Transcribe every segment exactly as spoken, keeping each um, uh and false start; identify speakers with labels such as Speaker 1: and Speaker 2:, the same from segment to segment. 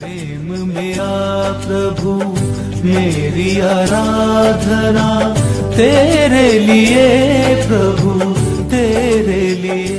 Speaker 1: प्रेम मेरा प्रभु मेरी आराधना तेरे लिए प्रभु तेरे लिए।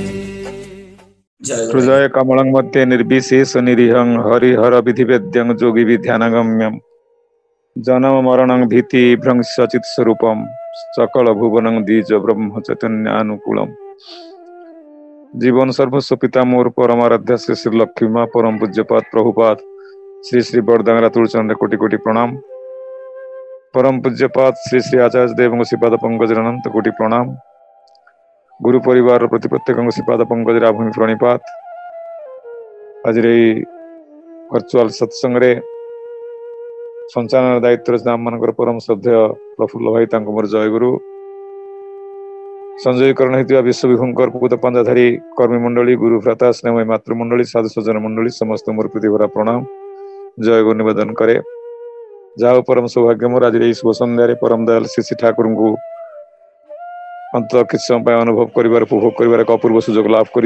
Speaker 2: हृदय कमलं मध्ये निर्विशेष निरीहं हरिहर विधिवेद्यं जोगी विध्यानगम्यं जन्म मरणं भीति भ्रंश चित् स्वरूपं सकल भुवनं द्विज ब्रह्म चैतन्यानुकूलम। जीवन सर्वस्व पिता मोर परमाराध्य श्री श्री लक्ष्मी माँ परम पूज्यपाद प्रभुपाद श्री श्री बरदांगरा तुलचंद्र कोटि कोटि प्रणाम। परम पूज्यपाद श्री श्री आचार्य देव श्रीपाद पंकज अनंत कोटि प्रणाम। गुरु परिवार प्रति प्रत्येक श्रीपाद पंकज भूमि प्रणिपात। आज वर्चुआल सत्संग संचालन दायित्व आम मान परम श्रद्धेय प्रफुल्ल भाई मोर जय गुरु। संजयीकरण होता विश्व विभुंकर पूत पांजाधारी कर्मी मंडली गुरु भ्राता स्नेहमय मातृमंडली साधु सज्जन मंडली समस्त मोर प्रति भरा प्रणाम जय गुरु निवेदन करे। जाओ परम सौभाग्य मोर आज शुभ सन्धार परम दयाल श्री श्री ठाकुर को अंत कि समय अनुभव कर उपभोग कर एक अपूर्व सुजोग लाभ कर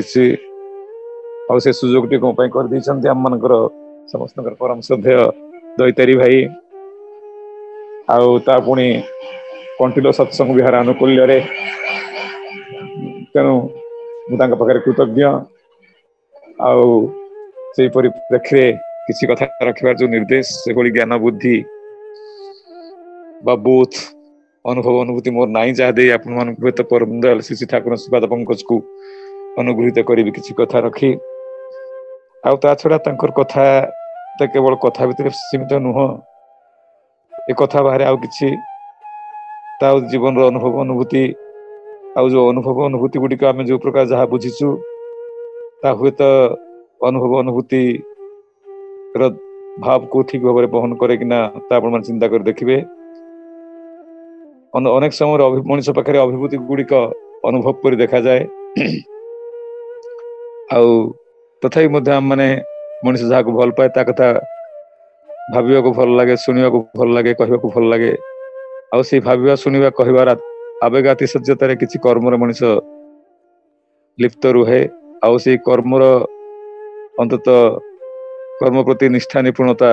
Speaker 2: सुजोग कर आम मान समस्त परम श्रद्धेय दैतारी भाई आउ पुणी कंटिलो सत्संग विहार आनुकूल्य तेणु मुझे कृतज्ञ आई परिप्रेक्षी किसी कथा रखार जो निर्देश से ज्ञान बुद्धि बोध अनुभव अनुभूति मोर नाई जहाँ दे आपण परम दयाल श्री ठाकुर श्रीपाद पंकज को अनुगृहित करी किसी कथा रखी आ छड़ा कथा तो केवल कथा भितर सीमित नुह ए कथा बाहर आउ कि जीवन अनुभव अनुभूति आउ जो अनुभव अनुभूति गुड़िक आम जो प्रकार जहाँ बुझीचु हुए तो अनुभव अनुभूति भाव को ठीक भाव में बहन करे कि चिंता कर देखिए अनेक समय मनुष्य पाखे अभिभूति गुड़िक अनुभव कर देखा जाए तथापि मध्य आम मैंने मनुष्य जहाँ को भल पाए ता कथा भाविया को भल लगे शुणा को भल लगे कहवा को भल लगे आ भाविया शुणा कहबार आवेग आतिशयतार किसी कर्म मनुष्य लिप्त रुहे आउ से कर्मर अंतत कर्म प्रति निष्ठा निपुणता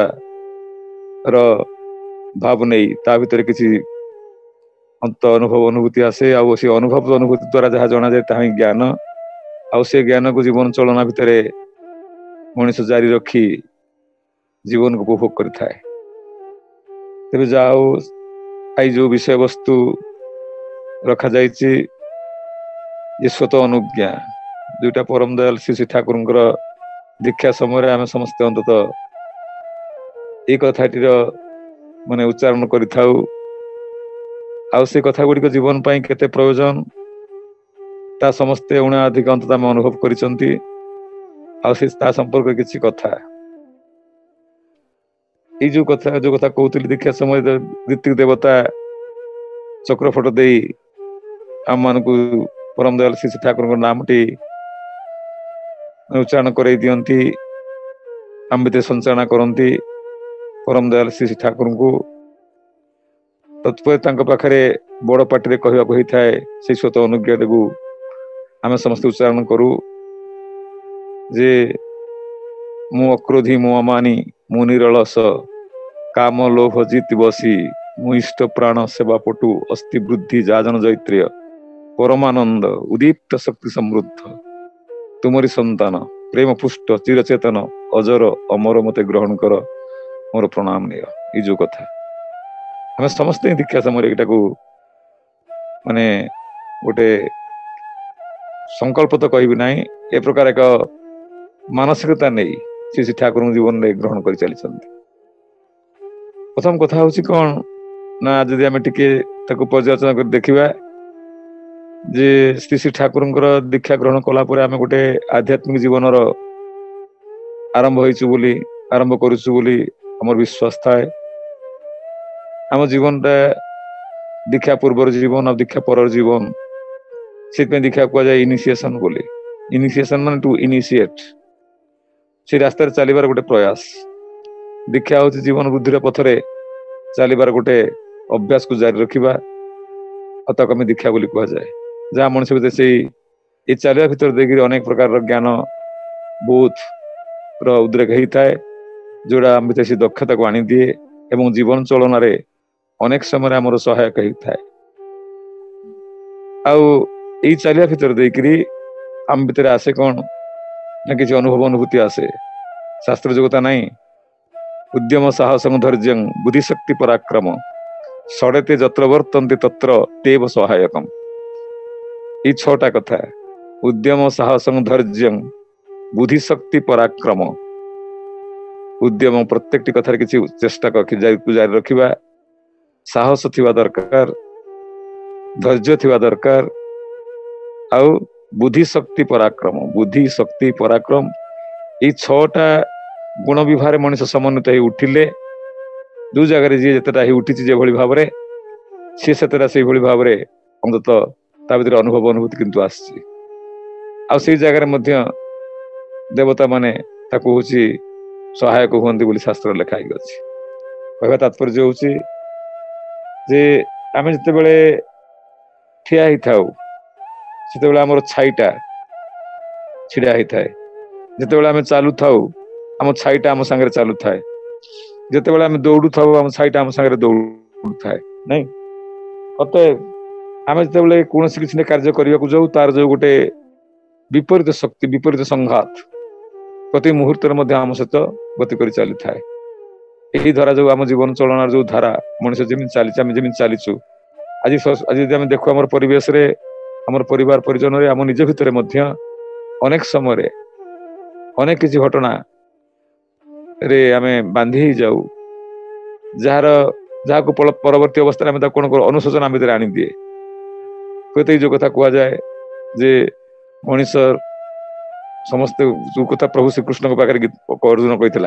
Speaker 2: भाव नहीं ता भीतर किसी अंत अनुभव अनुभूति आसे आउ से अनुभव अनुभूति द्वारा जहाँ जना जाए ता ज्ञान आउ से ज्ञान को जीवन चलना भितर मनुष्य जारी रखी जीवन को उपभोग करिथाए। तेबे जाओ आई जो विषय वस्तु रखा जाइछि ये स्वत अनुज्ञा दुईटा परम दयाल श्री श्री ठाकुर दीक्षा समय आम समस्त अंतत ये कथाटीर माने उच्चारण करिथाउ आउ से कथा गुड़िक जीवन पाई केते प्रयोजन ता समस्ते उणा अधिक अंतत आम अनुभव करिसंती आउ से ता संपर्क किछि कथा ये जो कथा जो कथा कहते दीक्षा समय ऋतिक देवता चक्रफट दे आम मान को परम दयाल श्री ठाकुर नाम टी उच्चारण कर दियंती आम भीतर संचालना करती परम दयाल श्री ठाकुर को तत्पर पाखे बड़ पार्टी कहवा होता है से स्वत अनुज्ञा को आम समस्त उच्चारण करूँ जे मु अक्रोधी मु अमानी मु निरलस काम लोभ जीत बसी मु इष्ट प्राण सेवा पटु अस्थि वृद्धि जाजन जैत्र्य परमानंद उदीप्त शक्ति समृद्ध तुमरी संतान प्रेम पुष्ट चिरचेतन अजर अमर मते ग्रहण कर मोर प्रणाम निय। ये जो कथा हमें समस्त दीक्षा समय एटा को माने गोटे संकल्प तो कहबी ना ए प्रकार एक मानसिकता नहीं श्री श्री ठाकुर जीवन में ग्रहण कर चली। प्रथम कथा हूँ कौन ना जदि आम टिके पर्यालोचना कर देखा जे श्री श्री ठाकुर दीक्षा ग्रहण कलापर आम गोटे आध्यात्मिक जीवन आरंभ होली आरंभ करुली आम विश्वास थाए आम जीवन दीक्षा पूर्वर जीवन और दीक्षा पर जीवन से दीक्षा कह जाए इनिशिएशन बोली इनिशिएशन मान टू इनिशिएट से रास्तार चलिबार गोटे प्रयास दीक्षा हूँ जीवन बुद्धि पथरे चलिबार गोटे अभ्यास को जारी रखा तक आम दीक्षा बोली कह जाए जहाँ मनुष्य भीतर से ये चलिया भीतर देखिए अनेक प्रकार ज्ञान बोध उद्रेक होता है जोड़ा आम भीतर से दक्षता को आनी दिए एवं जीवन चलन अनेक समय आमर सहायक होता है। आउ यही चलिया भीतर देकरी आम भीतर आसे कौन ना किसी अनुभव अनुभूति आसे शास्त्र जोगता नहीं उद्यम साहस धैर्य बुद्धिशक्ति पराक्रम सड़ेते जत्र वर्तन्ते तत्र तेव सहायकम। ये छटा कथा उद्यम साहस धैर्य बुद्धिशक्ति पराक्रम उद्यम प्रत्येक कथार किसी चेष्टा जारी रखिबा साहस थिबा दरकार धैर्य थिबा दरकार आउ बुद्धिशक्ति पराक्रम बुद्धि शक्ति पराक्रम ये छटा गुण विभाग मनुष्य समन्वित हो उठिले जो जगह जी जितेटा उठी जो भाव में सी से भाव में अंतत ता भीतर अनुभव अनुभूति किंतु आसी आई जगार देवता माने ताकू हूँ सहायक हुए शास्त्र लिखाई अच्छी कहवा तात्पर्य हूँ जे आम जिते ठिया ही था से आम छाईटा छिड़ा होता है जिते आम चालू था आम छाईटा आम सांगे चालू थाए जिते आम दौड़ू था आम छाईटा आम सांगे दौड़ू थाए नहीं अतएव आम जिते कौन किसी कार्य करने को जाऊ तार जो गोटे विपरीत शक्ति विपरीत संघात प्रति मुहूर्त आम सहित गति कर चली थाए यही धारा जो आम जीवन चलन जो धारा मनुष्य जमी चली जमी चलीचु आज आज आम देखु आम परिवेश आम परिवार परिजन आम निज भितर अनेक समय अनेक किसी घटना रे आमे बांधी ही जाऊ जार जहाँ को परवर्ती अवस्था में कौन कर अनुशोचना भितर आनी दिए कहते जो कथा कह जाए जे मनीष समस्त जो कथा प्रभु श्रीकृष्ण पाखे अर्जुन कही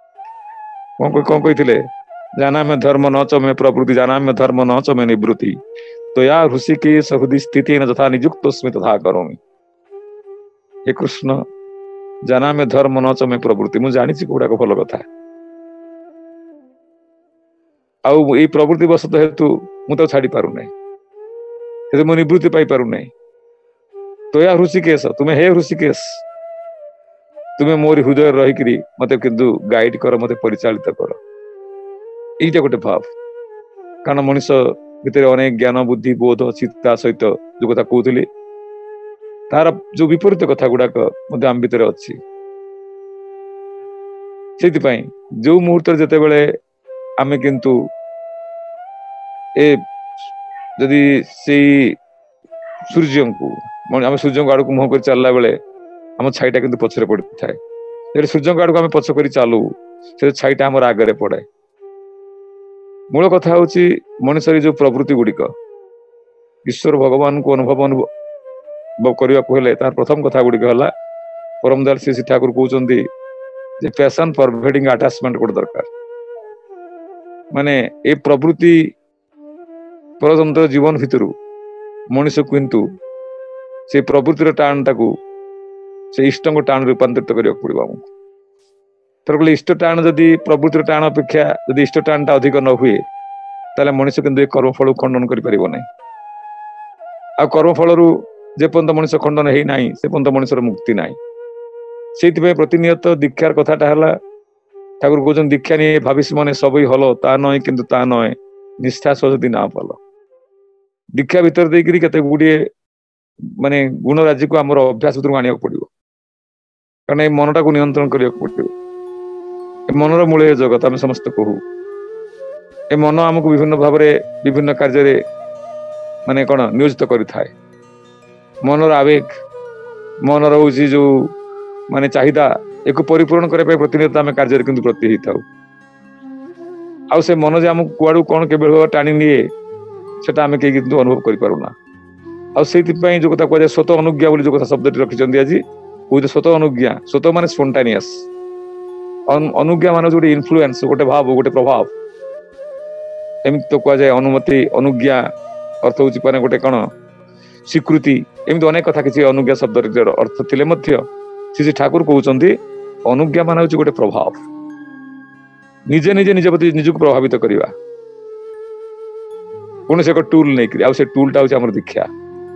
Speaker 2: कौन कही जाना में धर्म न च में प्रवृत्ति जाना में धर्म न च में निवृत्ति तो या ऋषि की सहुदी स्थिति न तथा नियुक्त तथा करोमि। हे कृष्ण जाना में धर्म न च में प्रवृत्ति मुझे जानी गुड़ाक भल कथा आउ ये प्रवृत्ति वशत हेतु मुझे छाड़ी पार ना मु निवृत्ति पाई पार ना तो या ऋषिकेश तुम्हें हे ऋषिकेश तुम्हें मोर हृदय रहीकि मत किंतु गाइड कर मत परिचालित कर यहीटा गोटे भाव कारण मनुष्य भितर अनेक ज्ञान बुद्धि बोध अच्छी सहित जो कथा कहते तार जो विपरीत कथा गुड़ाक आम भितर अच्छी से जो मुहूर्त जिते बड़े आम किंतु ए जदि से सूर्य को आम सूर्य को आड़ को मुह कर चलला बेले आम छाईटा किंतु पछरे पड़ी थाए सूर्य को आड़ को आम पछ कर चलू से छाईटा आम आगे पड़े मूल कथा हूँ मनुष्य जो प्रवृत्ति गुड़िक ईश्वर भगवान को अनुभव अनुभव करने को हेले तार प्रथम कथा गुड़िक है परम दयाल श्री ठाकुर कहते जे पैशन परवेडिंग अटैचमेंट गोटे दरकार माने ए प्रवृत्ति परतंत्र जीवन भितर मनुष्य किंतु से प्रवृत्तिर टाण टाकू से इष्ट टाण रूपांतरित करने पड़ो आमको तर कहले इष्ट टाण जदि प्रवृत्तिर टाण अपेक्षा जदि इष्ट टाणटा अधिक न हुए ताले मनुष्य किंतु कर्मफल खंडन कर पारिबो नै आ कर्मफल जे पर्यंत मनुष्य खंडन है ना से पर्यंत मनुष्य मुक्ति ना से प्रतिनियत दीक्षार कथाटा है ठाकुर कहते दीक्षा नहीं भाविस मन सब हल ता नए किंतु ता नए निष्ठा सजदी ना भल दीक्षा भितर देकरी केते गुड़िए माने गुण राज्य को आमर अभ्यास भीतर आने पड़ो कारण ये मनटा को नियंत्रण करने पड़ो मनर मूल जगत आम समस्त कहू ए मन आमको विभिन्न भाव में विभिन्न कार्य माने कौन नियोजित करें मनर आवेग मनर हूँ जो माने चाहिदा एक परिपूर्ण करने प्रतिनियत आम कार्य किंतु प्रति ही था आउ से मन जे आमको कुआड़ू कौन के टाणी निए सेटा आम कहीं किंतु अनुभव कर पारुना आउ जो कथा कह स्वत अनुज्ञा बोली जो कथा शब्द रखिंट आज कौन स्वत अनुज्ञा स्वत माने स्पॉन्टेनियस अनुज्ञा मान गोटे इन्फ्लुएंस गोटे भाव गोटे प्रभाव एमती तो कह जाए अनुमति अनुज्ञा अर्थ हूँ माने गोटे कौन स्वीकृति एमती अनेक कथा किसी अनुज्ञा शब्द अर्थ थिले मध्य श्री ठाकुर कहते अनुज्ञा मान हूँ गोटे प्रभाव निजे निजे निज प्रति निजक प्रभावित करवा कौन से एक टूल नहीं आ से टूलटा हूँ आम दीक्षा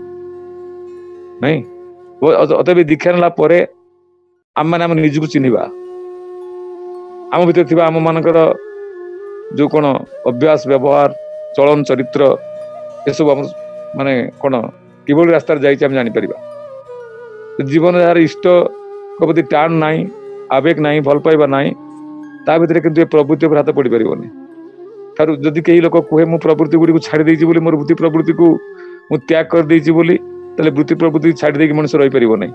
Speaker 2: नहीं अतएव दीक्षा नेला आम मैंने आम निजक चिन्हवा आम भीतर थिबा आम मानकर जो कोन अभ्यास व्यवहार चलन चरित्र ये सब हम माने कोन किबोल रास्ता जाई हम जानि परिबा। जीवन यार इष्ट को प्रति टाण नाही आवेग नाही भल पाइबा नाही ता भीतर किंतु प्रवृत्ति पर हाथ पड़ी परिबोनी। थारु जदि केही लोक कहे मु प्रवृत्ति गुडी को छाड़ी देछि बोली मोर वृत्ति प्रवृत्ति को मु त्याग कर देछि बोली तले वृत्ति प्रवृत्ति छाड़ी देकी मनुष्य रहि परिबो नै।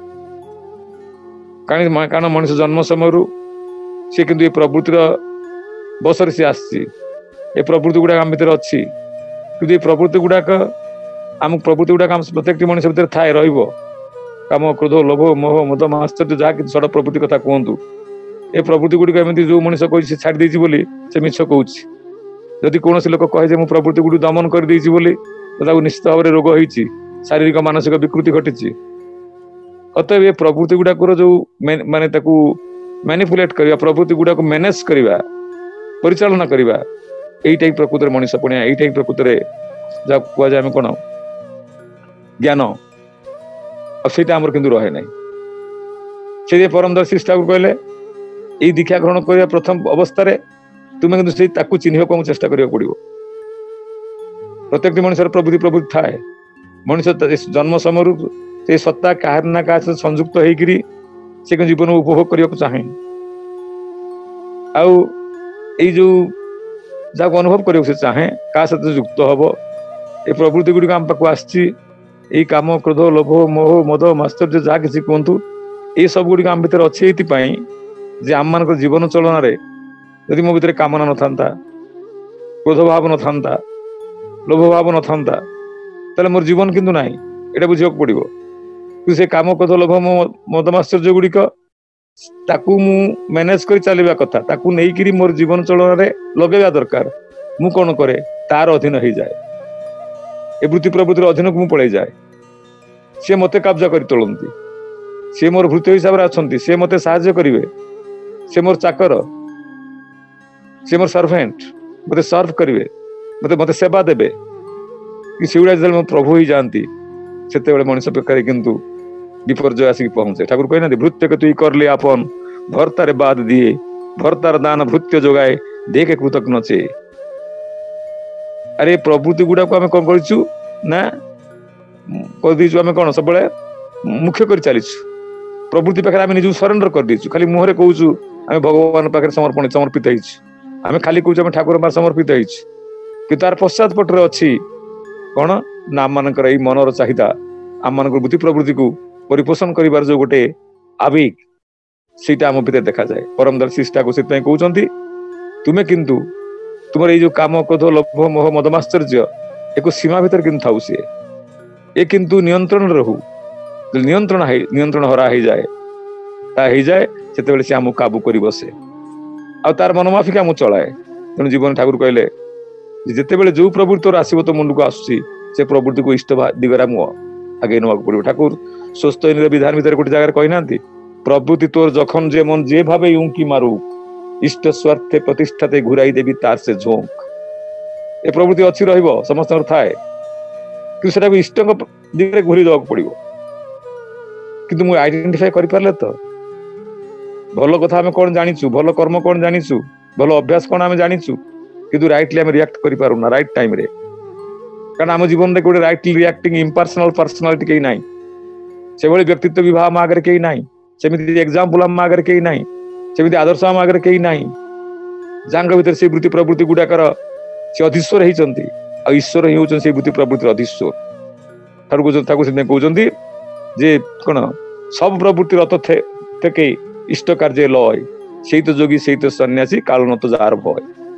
Speaker 2: कारण कारण मनुष्य जन्म समय से किंतु ये प्रवृत्तिर बसर से आसी ये प्रवृत्ति गुड़ाक आम भीतर अच्छी कि ये प्रवृत्ति गुड़ाक आम प्रवृत्ति गुड़ाक आम प्रत्येक मनुष्य भीतर थाए रहिबो। काम क्रोध लोभ मोह मद माश्चर्य जहाँ कि षड प्रवृत्ति कथा कहतु ए प्रवृत्ति गुड़िक एमती जो मनुष्य कही छाड़ी देछि बोली से मिछ कहूँ। जदि कौन लोक कहे मु प्रवृत्ति गुड़ी दमन कर देछि बोली तो निश्चित भाव में रोग होइछि शारीरिक मानसिक विकृति घटी। अतएव ये प्रवृत्ति गुड़ाक जो माने ताकू मैनिपुलेट करवा प्रवृत्ति गुड़ाक मैनेज करवा परिचालना करवा यही प्रकृत मनुष्य पुणिया यही प्रकृत जहाँ कह जाए कौन ज्ञान आईटा आमर किंतु रहे नहीं। से परमदर्शी ठाकुर कहले यही दीक्षा ग्रहण करने प्रथम अवस्था तुम्हें किंतु चिन्ह को चेष्टा करिया पड़िबो। प्रत्येक मनुष्य प्रवृत्ति प्रवृत्ति थाए मनुष्य जन्म समय से सत्ता क्या ना क्या संयुक्त होकर से जीवन उपभोग करने को चाहे आउ ये जो जहाँ अनुभव करने को चाहे क्या सहित युक्त हम ये प्रवृत्ति गुड़िक आम पाक आसी काम क्रोध लोभ मोह मद माश्चर्य जहाँ किसी कहतु ये सब गुड़िक आम भीतर अच्छे ये आम मान जीवन चलन यदि मो भीतर कामना न था क्रोध भाव न था लोभ भाव न था ताले मोर जीवन किंतु ना ये बुझा पड़ो से काम क्रोध लोभ मद माश्चर्य गुड़िक ताकू मु मैनेज कर चलवा कथा ताकू नहीं करी मोर जीवन चलन लगेगा दरकार मु कौन करे तार अधीन हो जाए ए वृत्ति प्रवृत्तिर अधीन को मु पड़े जाए सी मते कब्जा कर तोलती सी मोर वृत्ति हिसाब से अच्छा सी मते साहाय्य करेंगे सी मोर चाकर सी मोर सर्वेंट मते सर्व करेंगे मते मते सेवा देवे कि सेगुड़ा जो प्रभु ही जाती से मनुष्य प्रकार किंतु विपर्जय आसिक पहुंचे। ठाकुर कहना भृत्य के तुई कर ले आपन भर्तारे बाद दिए भर्तार दान भृत्य जोगाए देखे कृतक नचे। अरे प्रवृत्ति गुड़ा को आम कौन करूँ ना कर आम कौन सब मुख्य कर चलीचु प्रवृत्ति पाखे आम निज सरेंडर कर दीचु खाली मुहर कहूँ आम भगवान पाखे समर्पण समर्पित आम खाली कहूँ ठाकुर पाखे समर्पित कि तार पश्चात पटरे अच्छी कौन ना आम मान मनर चाहिदा आम मान बुद्धि प्रवृत्ति को परिपोषण कर जो गोटे आवेग सीटा आम भीतर देखा जाए। परमदर्शी ठाकुर से कहते तुम्हें किंतु तुम ये जो काम क्रोध लोभ मोह मदमाश्चर्य एक सीमा भीतर किंतु थाउ सी ये किंतु नियंत्रण रहू नियंत्रण नियंत्रण हरा हो जाए ता हो जाए से सी आम काबू कर बसे आ तार मनमाफिक आम चलाए। तेणु जीवन ठाकुर कहले जिते बड़े जो प्रवृत्ति तोर आसो तो मुंड को आसूसी से प्रवृत्ति को इष्ट दिगरा मु आगे नवा पड़ो। ठाकुर स्वस्थ विधान भीतर गोटे जगह कही ना प्रवृत्ति तोर जखन जे मन जे भावे यूं की मारू इष्ट स्वार्थे प्रतिष्ठाते घुराई देवी तार से झोंक। ए प्रवृत्ति अच्छी रहिबो समस्त थाए कि सेटा को इष्ट दिगरे घुरी देवा पड़ो किंतु मु आइडेंटिफाई करि पारले तो भल कथा आम कौन जानिचु भल कर्म कौन जानिचु भल अभ्यास कौन आम जानिचु किंतु राइटली आम रिएक्ट करि पारुना राइट टाइम रे कारण आम जीवन में गोटे राइटली रिएक्टिंग इम्पर्सनाल पर्सनालिटी कहीं नाई से व्यक्तित्व विवाह आम आगे कहीं नाई सेमती एग्जाम्पल आम आगे कहीं नाई सेमती आदर्श आम आगे कहीं नाई जहाँ भीतर से वृत्ति प्रवृत्ति गुड़ाकर से अधीश्वर होती ईश्वर ही होती वृत्ति प्रवृत्ति अधीश्वर। ठाकुर कहते जे कौन सब प्रवृत्ति रत थे इष्ट कार्य लय से तो जोगी से तो सन्यासी काल न तो जार भय।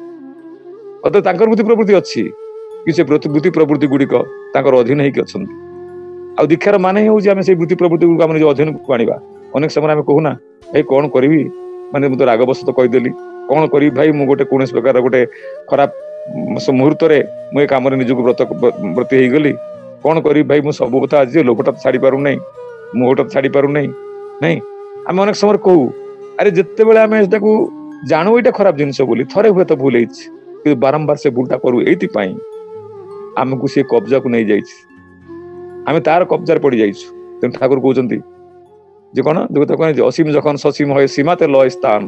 Speaker 2: अतः वृत्ति प्रवृत्ति अच्छी कि से वृत्ति प्रवृत्ति गुड़िक अधीन होती आ दीक्षार मान हूँ आम से वृत्ति प्रवृत्ति गुड़िक निज अधीन को आना। अनेक समय आम कहूना भाई कौन करी माने मुझे रागवश तो कहीदेली कौन करी भाई मुझे गोटे कौन प्रकार गोटे खराब मुहूर्त मुझे कम निजक व्रत व्रती हो गली कौन करी भाई मुझे सब कथा आज लोभटा छाड़ी पार ना मुहटा छाड़ी पार ना नहीं आम अनेक समय कहू अरे जिते बड़े आम जानू यहाँ खराब जिनस बोली थरे हुए तो भूल कि बारंबार से भूलटा करू ये आमको सी कब्जा को नहीं जाम तार कब्जार पड़ जाइछु। तेणु ठाकुर कहते जे कौन जो कहते असीम जखन ससीम है सीमा ते लय स्थान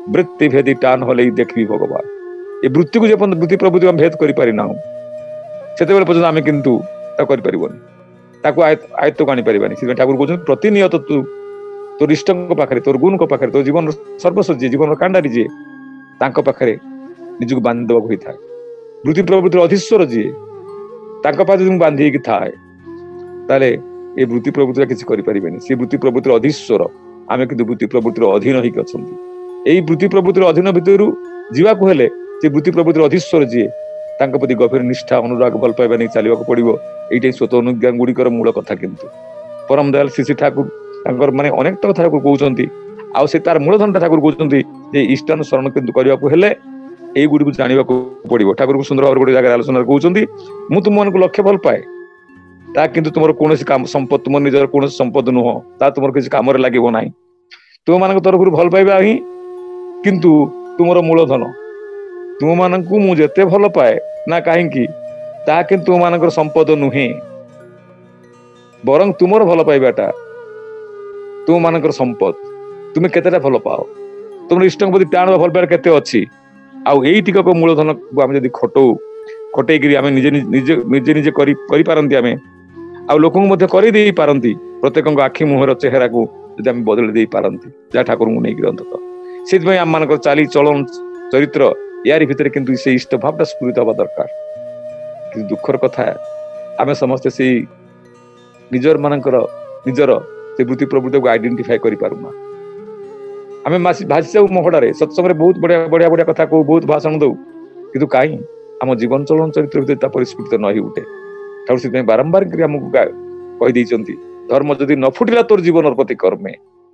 Speaker 2: वृत्ति भेदी टान हले देखबी भगवान। ए वृत्ति को जेपन वृत्ति प्रवृत्ति हम भेद करि पारि ना सेते बेले पर्यंत आमे किंतु ता करि परिबोनी ताको आयत्त को आनी परिबानी। से ठाकुर कहउछन प्रतिनियत तू तोर इष्टक पाखरे तोर गुण को पाखरे तोर जीवन सर्वस्व जे जीवन कांडारी जे तांको पाखरे निजको बांध देबा होई थाए। वृत्ति प्रवृत्ति अधीश्वर जे तांको पाखरे जदि बांधी कि थाए ताले ए वृत्ति प्रवृत्ति किछि करि परिबेनी। से वृत्ति प्रवृत्ति अधीश्वर आमे किंतु वृत्ति प्रवृत्ति अधीन ही अछंती। एई वृत्ति प्रवृत्ति अधीन भितरु जीवा को हेले से वृत्ति प्रवृत्ति अधीश्वर जे तांको प्रति गभीर निष्ठा अनुराग भल पाइबा नै चलिबा को पड़िबो। एइटे स्वत अनुज्ञान गुड़िकर मूल कथा। किंतु परम दयाल श्री श्री ठाकुर तांकर माने अनेक कथा ठाकुर कहउचंती आ से तार मूलधन ठाकुर कहउचंती जे इष्टानुसरण किंतु करिबा को हेले एई गुडी को जानिबा को पड़िबो। ठाकुर को सुंदर भाव गुडी जगह आलोचना कहउचंती मु तुम मन को लक्ष्य भल पाए ता किंतु तुमर कोनोसी काम संपत्ति तुम निजर कोनोसी संपद नुह ता तुमर किछि काम रे लागिबो नाही। तुम मानक तरफ भल पाइबा ही किंतु तुमर मूलधन तुम मानक मु जेते भल पाए ना काहेकि ता किंतु तुम मानकर संपद नुहे बरं तुमर भल पाइबाटा तुम मानकर संपद। तुम केतेटा भल पाओ तुम इष्टक प्रति टाण भल पाइबा केते अछि आउ एई टिकक मूलधन को हम जदि खटो खटै गिरी आमे निजे निजे निजे निजे करि करि पारंती आमे आ लोक मध्य करि देई पारंती प्रत्येक आखि मुहर चेहरा को जदि आमे बदल देई पारंती जा ठाकुर को नै ग्रंथ से भाई आम मानकर चाली चलन चरित्र यारी भितर किंतु से इष्ट भावटा स्फुरित हवा दरकार। किंतु दुखर कथा आमे समस्त से निजर मानकर निजर से वृत्ति प्रवृत्ति को आइडेंटिफाई करि पारुना। आमे भाषा महड़े सत्संग बहुत बढ़िया बढ़िया बढ़िया कथा कहू बहुत भाषण दऊ किंतु काई आम जीवन चलन चरित्र भितर परिस्फुट न होते ठाकुर से बारंबार आमको कही देइचंती धर्म जदि न फुटिला तोर जीवन प्रति कर्मे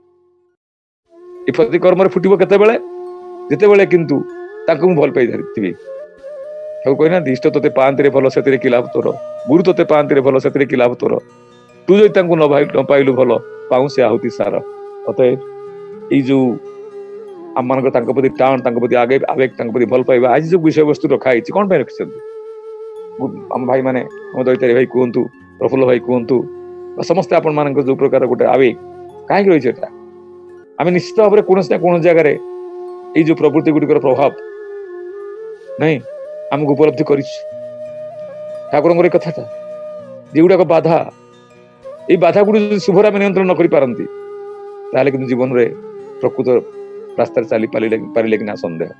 Speaker 2: ए प्रति कर्म फुटिबो केते बेले जेते बेले किंतु ताको भल पाई धरिथिबे। ठाकुर कहना इष्ट तोते पांति रे भल सेतिरे कि लाभ तोर गुरु तोते पांति रे भल सेतिरे कि लाभ तोर तू जदि ताको न भाई न पाइलु भल पाऊ से आहुति सार। अतएव ए जो आम मान प्रति टाण प्रति आगे आवेग प्रति भल पाइबा आज जो विषय वस्तु रखा कौन रखी आम भाई मैंने दैतारी भाई कहतु प्रफुल्ल भाई कहतु समस्ते आपण मान जो प्रकार गोटे आवेग कहीं रही आम निश्चित भाव में कौन कौन जगार ये जो प्रवृत्ति गुड़िकर प्रभाव नहीं आमको उपलब्धि कर ठाकुर कथा जेगुड़ाक बाधा ये बाधा गुड़ी शुभर आम नियंत्रण न पारती कि जीवन में प्रकृत रास्ता चली पारे कि ना सन्देह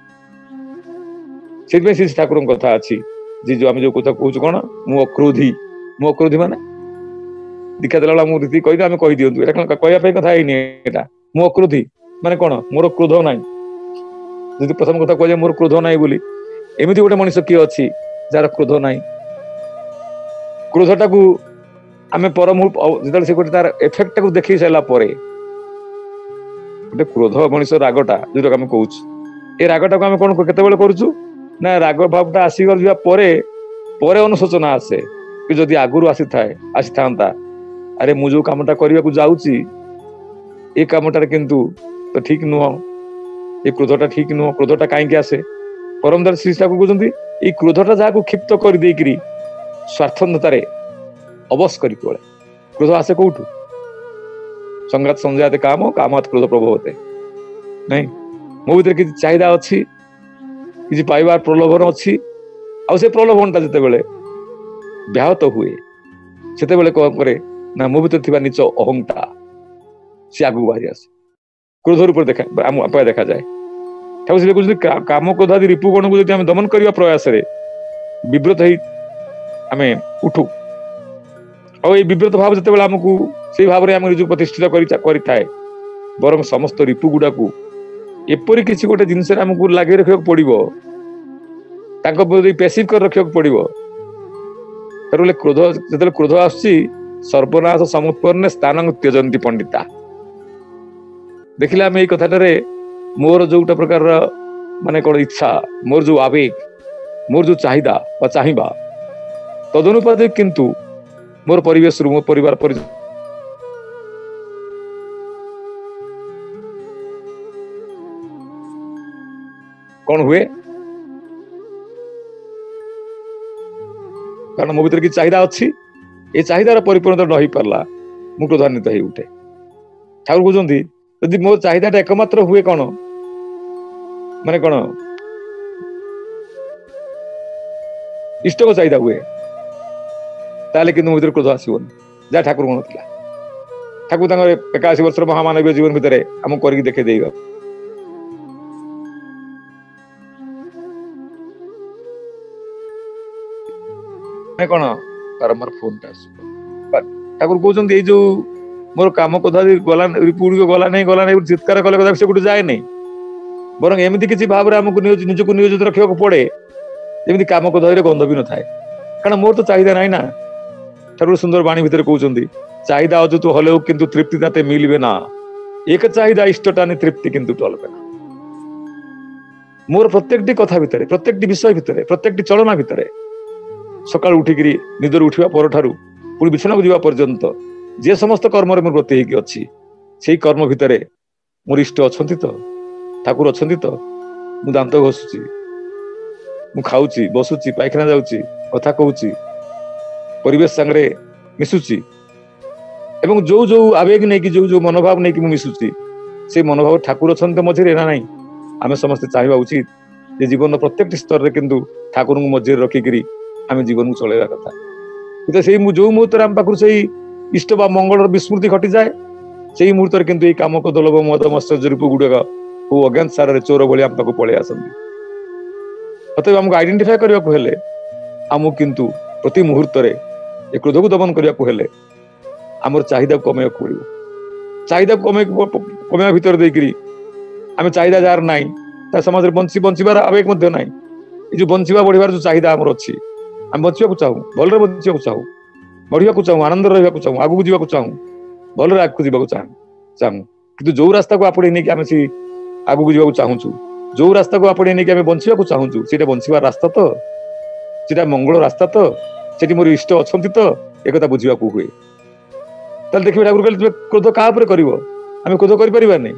Speaker 2: से ठाकुर कथा अच्छी जी जो आम जो कथा कहूँ कौन मु अक्रोधी मु अक्रोधी माने दीक्षा देला रीति कही आम कही दिंतु यहाँ कहवाई कथा है मु अक्रोधी माने कौन मोर क्रोध ना जी प्रथम कथा कह मोर क्रोध ना बोली एमती गोटे मनीष किए अच्छी जार क्रोध ना क्रोधटा को आम पर मुहूर्त से गोटे तार एफेक्ट को देखी सारा गोटे क्रोध मनीष रागटा जो आम कहूँ ए रागटा को आम कौन केते करूँ ना राग भावटा आसीगला पर अनुशोचना आसे कि जदि आगुरी आसी थाए आसी था अरे मु जो कामटा करने को जाऊँगी ए कामटार किंतु तो ठीक नुह ये क्रोधटा ठीक नुह क्रोधटा कहीं आसे परमदार श्री ठाकुर कहते ये क्रोधटा जहाँ क्षिप्त कर देकरी स्वार्थतार अवश कर क्रोध आसे कौटू संघात संजाते काम कामात क्रोध प्रभवते नहीं मो भीतर किसी चाहिदा अच्छी किसी पाइबार प्रलोभन अच्छी आ से प्रलोभनटा जिते बड़े व्याहत हुए सेते बेले कौन करे ना मो भीतर थिबा नीच अहंता से आगु बाहरी आसे क्रोध रूप देखा उपाय देखा जाए ठाकुर कहते काम क्रोधादि रिपुगण को जब दमन करने प्रयास विव्रत आम उठू और ये विव्रत भाव जिते बड़े आमको से भाव में आम निज प्रतिष्ठित कर बर समस्त रिपु गुड़ा को एपरी किसी गोटे जिनस आमको लगे रखा पड़ो पेसिव कर रखा पड़ो क्रोध जो क्रोध आसुची सर्वनाश समुत्पन्न स्थान त्यजंती पंडिता देखिले आम कथाटे मोर जो प्रकार माने कौन इच्छा मोर जो आवेग मोर जो चाहिदा चाहिबा तदनुपात किंतु मोर परिवेश मोर परिवार पर कौन हुए कारण मो भीतर की चाहिदा अच्छी ये चाहिदार परिपूर्णता न हो पारा मु क्रोधान्वित हो उठे ठाकुर कहते यदि मोर चाहिदाटा एकमात्र हुए कौन ମାନେ କଣ ଇଷ୍ଟ को ଚାହିଦା ହୁଏ ତାହେଲେ କିନ୍ତୁ ମୋ ଭିତରେ କ୍ରୋଧ ଆସିବନି, ଯାହା ଠାକୁର କଣ ଥିଲା। ଠାକୁର ତାଙ୍କର ଏକାଅଶୀ ବର୍ଷର ମହାମାନବୀୟ ଜୀବନ ଭିତରେ ଆମକୁ କରିକି ଦେଖେଇ ଦେଇଗଲେ। କଣ ବାରମ୍ବାର ଫୋନଟା ଆସିବ, ଠାକୁର କହୁଛନ୍ତି ଏଇ ଯୋଉ ମୋର କାମ କଥା ଗଲା ରିପୋର୍ଟ ଗଲା ନାହିଁ ଗଲା ନାହିଁ ଚିତ୍କାର କଲେ କଥା ସେ ଗୋଟେ ଯାଏ ନାହିଁ, ବରଂ ଏମିତି କିଛି ଭାବରେ ଆମକୁ ନିଜକୁ ନିୟୋଜିତ ରଖିବାକୁ ପଡେ ଯେମିତି କାମ କଥାରେ ଗନ୍ଧ ବି ନଥାଏ। କାରଣ ମୋର ତ ଚାହିଦା ନାହିଁ ନା। ଠାକୁର ସୁନ୍ଦର ବାଣୀ ଭିତରେ କହୁଛନ୍ତି ଚାହିଦା ଅଯୁତ ହଲେও କିନ୍ତୁ ତୃପ୍ତି ତାତେ ମିଳିବେ ନା, ଏକ ଚାହିଦା ଇଷ୍ଟଟାନି ତୃପ୍ତି କିନ୍ତୁ ଟଳବେ ନା। ମୋର ପ୍ରତ୍ୟେକଟି କଥା ଭିତରେ, ପ୍ରତ୍ୟେକଟି ବିଷୟ ଭିତରେ, ପ୍ରତ୍ୟେକଟି ଚଳନା ଭିତରେ, ସକାଳୁ ଉଠିକିରି ନିଦରୁ ଉଠିବା ପରଠାରୁ ପୁଣି ବିଛଣାକୁ ଯିବା ପର୍ଯ୍ୟନ୍ତ ଯେ ସମସ୍ତ କର୍ମରେ ମୁଁ ବ୍ରତୀ ହେଇକି ଅଛି, ସେଇ କର୍ମ ଭିତରେ ମୋର ଇଷ୍ଟ ଅଛନ୍ତି ତ, ଠାକୁର ଅଛନ୍ତି ତ। ମୁଁ ଦାନ୍ତ ଘଷୁଛି, ମୁଁ ଖାଉଛି, ବସୁଛି, ପାଇଖାନା ଯାଉଛି, କଥା କହୁଛି, ପରିବେଶ ସାଙ୍ଗରେ ମିଶୁଛି, ଏବଂ ଯୋଉ ଯୋଉ ଆବେଗ ନେଇକି ଯୋଉ ଯୋଉ ମନୋଭାବ ନେଇକି ମୁଁ ମିଶୁଛି, ସେଇ ମନୋଭାବ ଠାକୁର ଅଛନ୍ତି ମଝିରେ ନା ନାହିଁ। ଆମେ ସମସ୍ତେ ଚାହିଁବା ଉଚିତ ଯେ ଜୀବନର ପ୍ରତ୍ୟେକଟି ସ୍ତରରେ କିନ୍ତୁ ଠାକୁରଙ୍କୁ ମଝିରେ ରଖିକିରି ଆମେ ଜୀବନକୁ ଚଳେଇବା କଥା। କିନ୍ତୁ ସେଇ ଯୋଉ ମୁହୂର୍ତ୍ତରେ ଆମ ପାଖରୁ ସେଇ ଇଷ୍ଟ ବା ମଙ୍ଗଳର ବିସ୍ମୃତି ଘଟିଯାଏ, ସେଇ ମୁହୂର୍ତ୍ତରେ କିନ୍ତୁ ଏଇ କାମ କ୍ରୋଧ ଲୋଭ ମଦ ମତ୍ସର୍ଯ୍ୟ ରୂପ ଗୁଡାକ କୋଉ ଅଜ୍ଞାତ ସାରରେ ଚୋର ଭଳି ଆମ ପାଖକୁ ପଳେଇ ଆସନ୍ତି। ଅତଏବ ଆମକୁ ଆଇଡେଣ୍ଟିଫାଏ କରିବାକୁ ହେଲେ ଆମକୁ କିନ୍ତୁ ପ୍ରତି ମୁହୂର୍ତ୍ତରେ ଏ କ୍ରୋଧକୁ ଦମନ କରିବାକୁ ହେଲେ ଆମର ଚାହିଦାକୁ କମେଇବାକୁ ପଡିବ। ଚାହିଦାକୁ କମେଇ କମେଇବା ଭିତରେ ଦେଇକିରି ଆମେ ଚାହିଦା ଯାହାର ନାହିଁ ତା ସମାଜରେ ବଞ୍ଚି ବଞ୍ଚିବାର ଆବେଗ ମଧ୍ୟ ନାହିଁ। ଏ ଯୋଉ ବଞ୍ଚିବା ବଢିବାର ଯୋଉ ଚାହିଦା ଆମର ଅଛି, ଆମେ ବଞ୍ଚିବାକୁ ଚାହୁଁ, ଭଲରେ ବଞ୍ଚିବାକୁ ଚାହୁଁ, ବଢିବାକୁ ଚାହୁଁ, ଆନନ୍ଦରେ ରହିବାକୁ ଚାହୁଁ, ଆଗକୁ ଯିବାକୁ ଚାହୁଁ, ଭଲରେ ଆଗକୁ ଯିବାକୁ ଚାହୁଁ ଚାହୁଁ କିନ୍ତୁ ଯୋଉ ରାସ୍ତାକୁ ଆପଣେଇ ନେଇକି ଆମେ ସେ ଆଗକୁ ଯିବାକୁ ଚାହୁଁଛୁ, ଯୋଉ ରାସ୍ତାକୁ ଆପଣେଇ ନେଇକି ଆମେ ବଞ୍ଚିବାକୁ ଚାହୁଁଛୁ, ସେଇଟା ବଞ୍ଚିବାର ରାସ୍ତା ତ, ସେଇଟା ମଙ୍ଗଳ ରାସ୍ତା ତ, ସେଠି ମୋର ଇଷ୍ଟ ଅଛନ୍ତି ତ, ଏକଥା ବୁଝିବାକୁ ହୁଏ। ତାହେଲେ ଦେଖିବେ ଠାକୁର କହିଲେ ତୁମେ କ୍ରୋଧ କାହା ଉପରେ କରିବ? ଆମେ କ୍ରୋଧ କରିପାରିବାନି,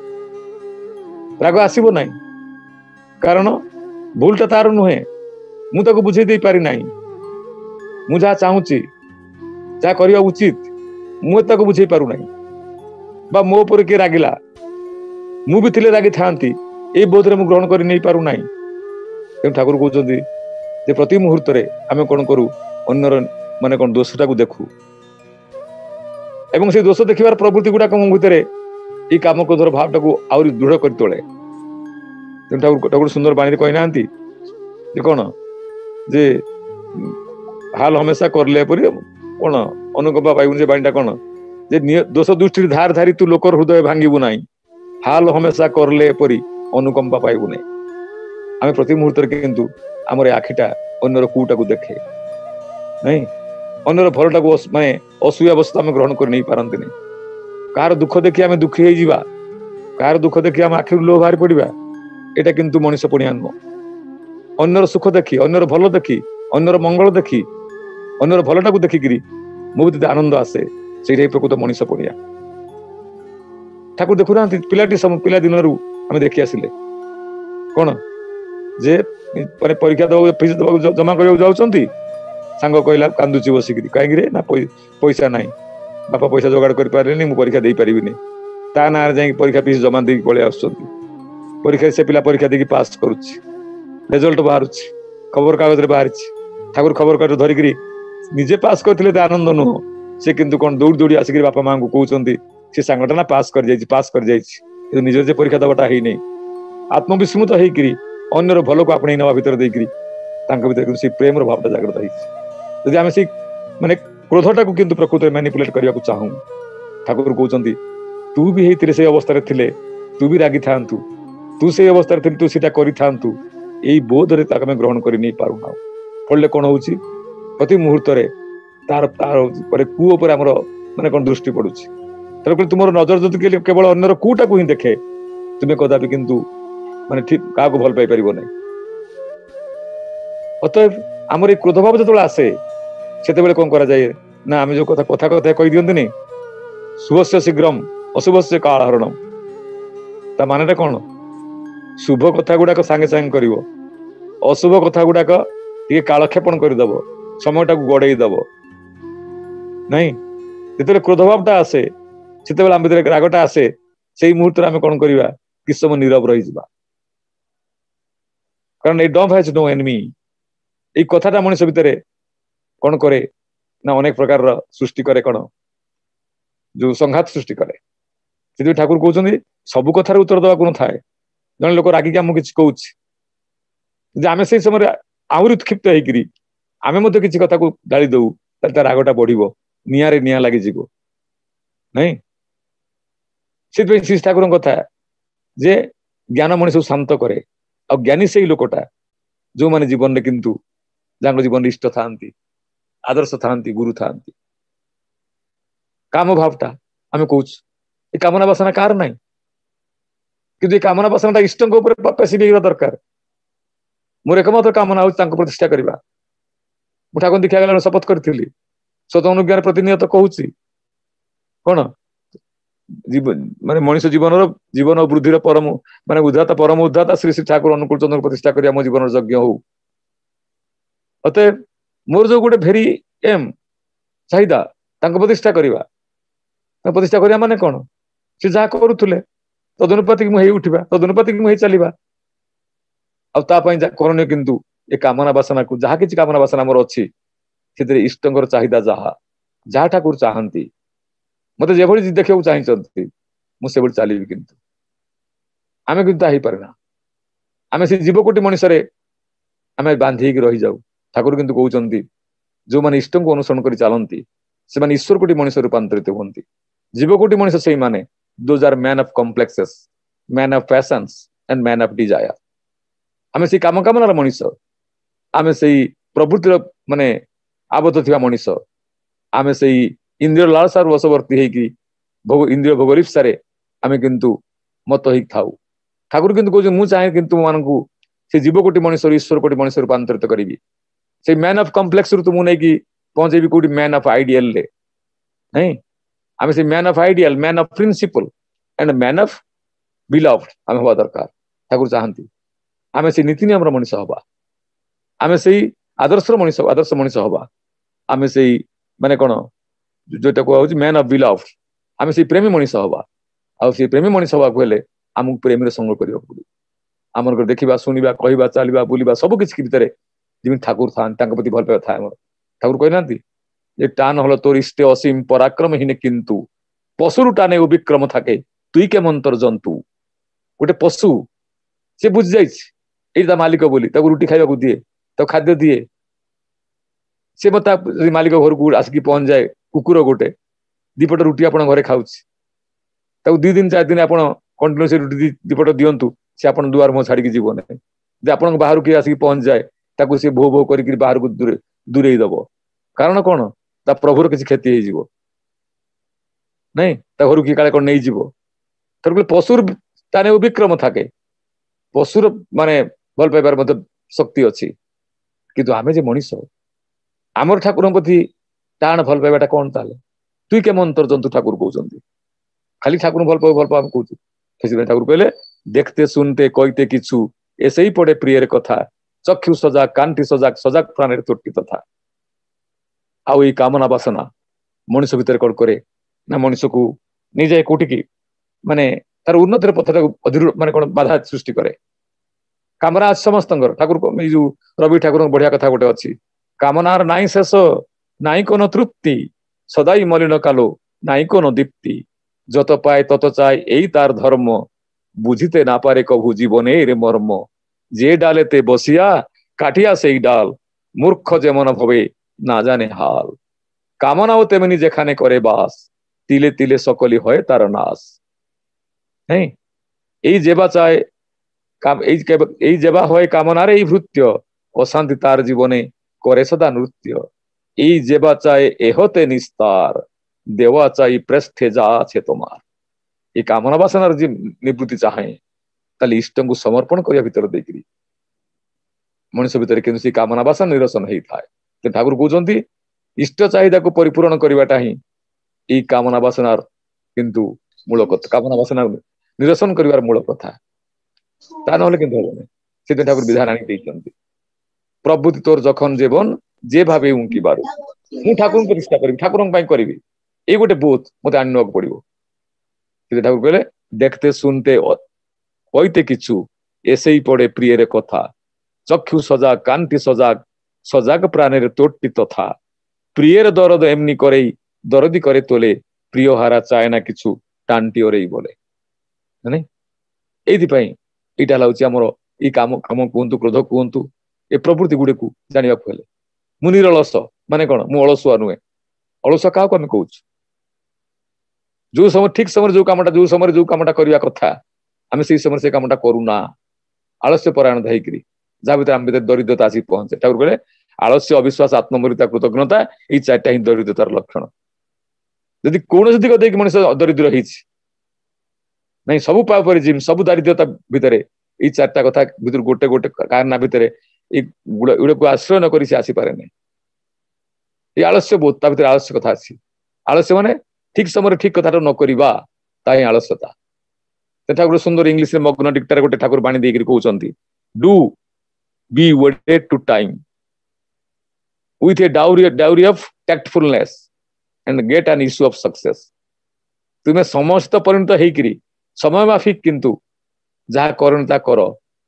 Speaker 2: ରାଗ ଆସିବ ନାହିଁ, କାରଣ ଭୁଲଟା ତାର ନୁହେଁ, ମୁଁ ତାକୁ ବୁଝେଇ ଦେଇ ପାରି ନାହିଁ। ମୁଁ ଯାହା ଚାହୁଁଛି, ଯାହା କରିବା ଉଚିତ, ମୁଁ ତାକୁ ବୁଝେଇ ପାରୁନାହିଁ, ବା ମୋ ଉପରେ କିଏ ରାଗିଲା, ମୁଁ ବି ଥିଲେ ରାଗିଥାନ୍ତି, ଏଇ ବୋଧରେ ମୁଁ ଗ୍ରହଣ କରି ନେଇ ପାରୁନାହିଁ। ତେଣୁ ଠାକୁର କହୁଛନ୍ତି ଯେ ପ୍ରତି ମୁହୂର୍ତ୍ତରେ ଆମେ କଣ କରୁ, ଅନ୍ୟର ମାନେ କଣ ଦୋଷଟାକୁ ଦେଖୁ, ଏବଂ ସେଇ ଦୋଷ ଦେଖିବାର ପ୍ରବୃତ୍ତି ଗୁଡାକ ମୋ ଭିତରେ ଏଇ କାମ କ୍ରୋଧର ଭାବଟାକୁ ଆହୁରି ଦୃଢ କରି ତୋଳେ। ତେଣୁ ଠାକୁର ଠାକୁର ସୁନ୍ଦର ବାଣୀରେ କହିନାହାନ୍ତି ଯେ କଣ, ଯେ ହାଲ ହମେଶା କରିଲେ ପରି କଣ ଅନୁକମ୍ପା ପାଇବୁନି। ସେ ବାଣୀଟା କଣ, ଯେ ଦୋଷ ଦୃଷ୍ଟିରେ ଧାର ଧାରି ତୁ ଲୋକର ହୃଦୟ ଭାଙ୍ଗିବୁ ନାହିଁ, ହାଲ ହମେଶା କରିଲେ ପରି ଅନୁକମ୍ପା ପାଇବୁ ନାହିଁ। ଆମେ ପ୍ରତି ମୁହୂର୍ତ୍ତରେ କିନ୍ତୁ ଆମର ଆଖିଟା ଅନ୍ୟର କୁଟାକୁ ଦେଖେ ନାଇଁ, ଅନ୍ୟର ଭଲଟାକୁ ମାନେ ଅସୂୟା ବସ୍ତୁ ଆମେ ଗ୍ରହଣ କରି ନେଇ ପାରନ୍ତିନି। କାହାର ଦୁଃଖ ଦେଖି ଆମେ ଦୁଃଖୀ ହେଇଯିବା, କାହାର ଦୁଃଖ ଦେଖି ଆମ ଆଖିରୁ ଲୁହ ବାହାରି ପଡିବା, ଏଇଟା କିନ୍ତୁ ମଣିଷ ପଣିଆ ନୁହଁ। ଅନ୍ୟର ସୁଖ ଦେଖି, ଅନ୍ୟର ଭଲ ଦେଖି, ଅନ୍ୟର ମଙ୍ଗଳ ଦେଖି, ଅନ୍ୟର ଭଲଟାକୁ ଦେଖିକିରି ମୋ ଭିତରେ ଆନନ୍ଦ ଆସେ, ସେଇଟା ପ୍ରକୃତ ମଣିଷ ପଣିଆ। ଠାକୁର ଦେଖୁନାହାନ୍ତି ପିଲାଟି ପିଲା ଦିନରୁ ଆମେ ଦେଖି ଆସିଲେ କଣ, ଯେ ମାନେ ପରୀକ୍ଷା ଦେବାକୁ ଫିସ୍ ଦେବାକୁ ଜମା କରିବାକୁ ଯାଉଛନ୍ତି, ସାଙ୍ଗ କହିଲା କାନ୍ଦୁଛି ବସିକିରି, କାହିଁକିରେ ନା ପଇସା ନାହିଁ, ବାପା ପଇସା ଯୋଗାଡ଼ କରିପାରିଲେନି, ମୁଁ ପରୀକ୍ଷା ଦେଇପାରିବିନି। ତା ନାଁରେ ଯାଇକି ପରୀକ୍ଷା ଫିସ୍ ଜମା ଦେଇକି ପଳେଇ ଆସୁଛନ୍ତି। ପରୀକ୍ଷାରେ ସେ ପିଲା ପରୀକ୍ଷା ଦେଇକି ପାସ୍ କରୁଛି, ରେଜଲ୍ଟ ବାହାରୁଛି, ଖବର କାଗଜରେ ବାହାରିଛି। ଠାକୁର ଖବର କାଗଜ ଧରିକିରି ନିଜେ ପାସ୍ କରିଥିଲେ ତ ଆନନ୍ଦ ନୁହଁ, ସେ କିନ୍ତୁ କଣ ଦୌଡ଼ି ଦୌଡ଼ି ଆସିକିରି ବାପା ମାଙ୍କୁ କହୁଛନ୍ତି ସେ ସାଙ୍ଗଟା ନା ପାସ୍ କରିଯାଇଛି, ପାସ୍ କରିଯାଇଛି, କିନ୍ତୁ ନିଜର ଯେ ପରୀକ୍ଷା ଦେବାଟା ହେଇନି। ଆତ୍ମବିସ୍ମୃତ ହେଇକିରି ଅନ୍ୟର ଭଲକୁ ଆପଣେଇ ନେବା ଭିତରେ ଦେଇକିରି ତାଙ୍କ ଭିତରେ କିନ୍ତୁ ସେଇ ପ୍ରେମର ଭାବଟା ଜାଗ୍ରତ ହେଇଛି। ଯଦି ଆମେ ସେଇ ମାନେ କ୍ରୋଧଟାକୁ କିନ୍ତୁ ପ୍ରକୃତରେ ମ୍ୟାନିପୁଲେଟ କରିବାକୁ ଚାହୁଁ, ଠାକୁର କହୁଛନ୍ତି ତୁ ବି ହେଇଥିଲେ ସେଇ ଅବସ୍ଥାରେ ଥିଲେ ତୁ ବି ରାଗିଥାନ୍ତୁ, ତୁ ସେଇ ଅବସ୍ଥାରେ ଥିଲେ ତୁ ସେଇଟା କରିଥାନ୍ତୁ। ଏଇ ବୋଧରେ ତାକୁ ଆମେ ଗ୍ରହଣ କରି ନେଇ ପାରୁନାହୁଁ। ଫଳରେ କଣ ହଉଛି, ପ୍ରତି ମୁହୂର୍ତ୍ତରେ ତାର ତାର ଉପରେ କୁଅ ଉପରେ ଆମର ମାନେ କଣ ଦୃଷ୍ଟି ପଡୁଛି। ତେଣୁକରି ତୁମର ନଜର ଯଦି କେବଳ ଅନ୍ୟର କୁଟାକୁ ହିଁ ଦେଖେ, ତୁମେ କଦାପି କିନ୍ତୁ ମାନେ ଠିକ କାହାକୁ ଭଲ ପାଇପାରିବ ନାହିଁ। ଅତଏବ ଆମର ଏଇ କ୍ରୋଧ ଭାବ ଯେତେବେଳେ ଆସେ, ସେତେବେଳେ କଣ କରାଯାଏ ନା, ଆମେ ଯୋଉ କଥା କଥା କଥା କହିଦିଅନ୍ତିନି, ଶୁଭସ୍ୟ ଶୀଘ୍ରମ୍ ଅଶୁଭସ୍ୟ କାଳହରଣମ୍। ତା ମାନେଟା କଣ, ଶୁଭ କଥା ଗୁଡାକ ସାଙ୍ଗେ ସାଙ୍ଗେ କରିବ, ଅଶୁଭ କଥା ଗୁଡାକ ଟିକେ କାଳକ୍ଷେପଣ କରିଦବ, ସମୟଟାକୁ ଗଡେଇ ଦବ ନାଇଁ। ଯେତେବେଳେ କ୍ରୋଧ ଭାବଟା ଆସେ, ସେତେବେଳେ ଆମ ଭିତରେ ରାଗଟା ଆସେ, ସେଇ ମୁହୂର୍ତ୍ତରେ ଆମେ କଣ କରିବା, କିଛି ସମୟ ନୀରବ ରହିଯିବା। कारण a dove has no enemy এই কথাটা মଣିষ ভিতরে কোন করে না অনেক প্রকার সৃষ্টি করে কোন जो संघात सृष्टि करे से ठाकुर कहते सबु कथार उत्तर देवा को थाए जन लोक रागिक आम कि कहे आम से समय आहरी उत्क्षिप्त होकर आम कि कथा को गाड़ी दऊ तार रागटा बढ़ निआरे निआ लगी नहीं से श्री ठाकुर कथा जे ज्ञान मनीष शांत करे आ ज्ञानी से लोकटा जो माने जीवन में किंतु जहाँ जीवन इष्ट था आदर्श था गुरु था काम भावटा आम कौच ये कामना बासना कार ना कि कामना बासना इष्ट पेशी दरकार मोर एकमात्र कामना हूँ प्रतिष्ठा करवा मुझे ठाकुर दीक्षा गला शपथ करी स्वतः अनुज्ञान प्रतिनियत कहूँ कौन जीवन माने मनीष जीवन जीवन वृद्धि परम माने उद्धाता परम उद्धाता श्री श्री ठाकुर अनुकूल चंद्र प्रतिष्ठा करिया मो जीवन यज्ञ हो अतः मोर जो गोटे भेरी एम चाहिदा प्रतिष्ठा करवा प्रतिष्ठा करिया माने कौन से जहाँ करुले तदनुपाति मुझे उठा तदनुपाति मुझे चलवा करण किंतु ए कामना बासना को जहाँ किसी कामना बासना मोर अच्छी से इष्टर चाहिदा जहाँ जहाँ ठाकुर चाहती मत जो देखा चाहिए मुझे चलि किंतु आम कि पारेना आम से जीवकोटि मनीषरे आम बांधी रही जाऊ ठाकुर किंतु कहते जो मैंने इष्ट को अनुसरण कर चलती से माने ईश्वर कोटि मनीष रूपांतरित होती जीवकोटि मनीष से माने those are man of complexes man of passions and man of desire आम से काम कामनार मनीष आम से प्रवृत्तिर माने आबद्ध थिबा मनीष आम से इंद्रिय लालसार वशवर्ती होगी भोग इंद्रिय भोगलिप्सा आम किंतु मत हो थाऊ ठाकुर किंतु कहते मुझे चाहे किंतु मानू से जीवकोटि मनीष ईश्वर कोटि मनीष रूपांतरित करी से मैन ऑफ कॉम्प्लेक्स रु तुम नहीं पहुंचे कौटी मैन ऑफ आइडियल नहीं आम से man of ideal man of principle and man of beloved आम हवा दरकार ठाकुर चाहती आम से नीति नियम मनीष हवा आम से आदर्श मनीष आदर्श मनीष हवा आम से माने कौन जो कह मैन ऑफ बिलव्ड आम से प्रेमी मनीष हवा आ प्रेमी मनीष हवा हेले आमको प्रेमी संग करने पड़ो आम देखा शुणा कहवा चलवा बुलवा सबकि भितर जमी ठाकुर था प्रति भल पाइबा था ठाकुर कहना ये टान हल तोर इष्टे असीम पराक्रम हीने किंतु पशुर टाने विक्रम थाके तुई के मंतर जंतु गोटे पशु सी बुझी जाइए मालिक बोली रुटी खाइबा दिए खाद्य दिए सी मत मालिक घर को आसिक पहुंच जाए कुकुर गोटे दीपट रुटी आप घरे खाऊ दी दिन चार दिन आप कंटिन्यूस रुटी दीपट दिंतु सी आप दुआर मुह छाड़ी जीव ना आप बाहर किए आसिक पहुंच जाए ताकू सी भो भो कर बाहर को दूरे दब कारण कौन ता प्रभुर किसी क्षति हो नहीं घर किए काले कौन नहीं जीव तर पशुर ताने विक्रम थाके पशुर माने भल पाइबार मतलब शक्ति अच्छी किंतु आमे जे मनीष आमर ठाकुर प्रति टाण भल पाइबाटा कौन ताले तुई के मंतर जंतु ठाकुर कहते खाली ठाकुर भल पाओ भल पाओ कहते ठाकुर कहले देखते सुनते कहते किछु ऐसे ही पड़े प्रियर कथा चक्षु सजाग कांटी सजाग सजाग प्राण त्रुटि तथा आउ ये कामना बासना मनीष भितर कौन करे ना मनीष को निजे कोटिकी माने तार उन्नतिर पथटा अधिर माने कौन बाधा सृष्टि करे कामना समस्त ठाकुर जो रवि ठाकुर बढ़िया कथा गोटे अच्छी कामनार नाई शेष नाई कोन तृप्ति सदाई मलिन कालो नाई कोन दीप्ति जत पाए तत चाय यही तार धर्म बुझीते ना पारे कभु जीवने रे मर्म जे डाले ते बसिया काटिया से डाल मूर्ख जेमन भवे ना जाने हाल कामनाओ तेमनी जेखाने करे बास तिले तिले सकली हय तार नाश नहीं এই যেবা চায় এই যেবা হয় কামনার এই ভৃত্য অশান্তি তার জীবনে করে সদা নৃত্য এই যেবা চায় এহতে নিস্তার দেওয়া চাই পৃষ্ঠে যা আছে তোমার এই কামনা বাসনার যে নিবৃত্তি চাহে তাহলে ইষ্টଙ୍କୁ সমর্পণ করিয়া ভিতর দেইকি মনুষ্য ভিতরে কিন্তু সেই কামনা বাসনা নিরসন হই থাকে তো ঠাকুর কହୁଛନ୍ତି ইষ্ট চাহিদাକୁ পরিপূরণ করিবাটা ହିଁ এই কামনা বাসনার কিন্তু মূল কথা কামনা বাসনার निरसन कर मूल कथा ता ना कि हम ठाकुर विधान आनी प्रभुति तोर जखन जीवन जे भावे उंकी बारू मु ठाकुर प्रतिष्ठा करी ठाकुर करी ये गोटे बोध मत आन पड़ो ठाकुर कहले देखते सुनते कहते किछु ऐसे ही पड़े प्रिय रे कथा चक्षु सजाग कांति सजाग सजाग प्राणेर तोटी तथा प्रियर दरद एमनी करे दरदी करे तोले प्रिय हारा चाहे ना किछु टांटी ओरे बोले नहीं एइथिपाई इटा लाउची हमर ई काम काम कहंतु क्रोध कहंतु ए प्रवृत्ति गुडे को जानिबा हेले मुनिर अलस माने कोन मु अलसुआ नुए अलसुआ का को हम कहउछ जो समय ठीक समय जो कामटा जो समय जो कामटा करिया कथा हम से समय से कामटा करूना आलस्य परायण धाइकरी जा भीतर हम भीतर दरिद्रता आसी पहुंचे ठाकुर कहले आलस्य अविश्वास आत्ममरिता कृतज्ञता ई चारटा ही दरिद्रतार लक्षण यदि कोन दिग देख मनुष्य दरिद्र हिच नहीं सबु पाप पर जिम सबु दारिद्रता भीतर ई चारटा कथा भीतर गोटे गोटे कारण भीतर ई गुडे को आश्रय न करी से आसी पारे नहीं ई आलस्य बोध ता भीतर आलस्य कथा आसी आलस्य माने ठीक समय ठीक कथा न करिबा ताई आलस्यता ठाकुर सुंदर इंग्लिश रे मग्न डिक्टर गोटे ठाकुर बाणी देकरी कहउचंती do be waited to time with a dowry dowry of tactfulness and get an issue of success तुमे समस्त परिणत हेकरी समय माफिक किंतु जहा करनता करो